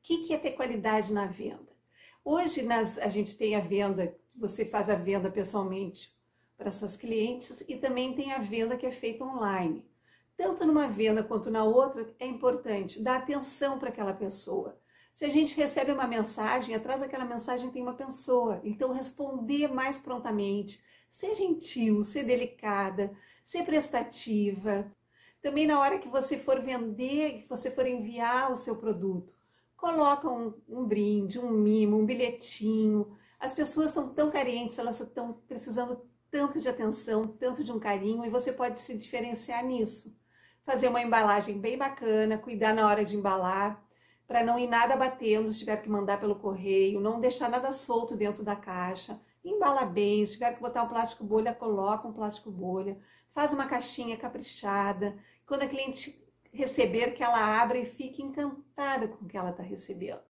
que é ter qualidade na venda? Hoje a gente tem a venda, você faz a venda pessoalmente para suas clientes e também tem a venda que é feita online. Tanto numa venda quanto na outra, é importante dar atenção para aquela pessoa. Se a gente recebe uma mensagem, atrás daquela mensagem tem uma pessoa, então responder mais prontamente, ser gentil, ser delicada, ser prestativa. Também na hora que você for vender, que você for enviar o seu produto, coloca um brinde, um mimo, um bilhetinho. As pessoas estão tão carentes, elas estão precisando tanto de atenção, tanto de um carinho, e você pode se diferenciar nisso. Fazer uma embalagem bem bacana, cuidar na hora de embalar, para não ir nada batendo se tiver que mandar pelo correio, não deixar nada solto dentro da caixa, embala bem, se tiver que botar um plástico bolha, coloca um plástico bolha, faz uma caixinha caprichada, quando a cliente receber, que ela abra e fique encantada com o que ela está recebendo.